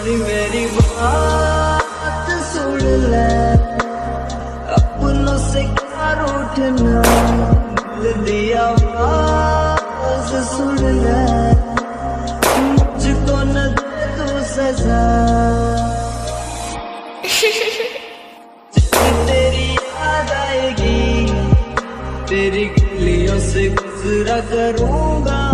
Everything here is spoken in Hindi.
मेरी बात सुन ले, अपनों से क्या रूठना, दिल दी आवाज सुन ले, मुझको न दे तू सजा। तेरी याद आएगी, तेरी गलियों से गुजरा करूंगा।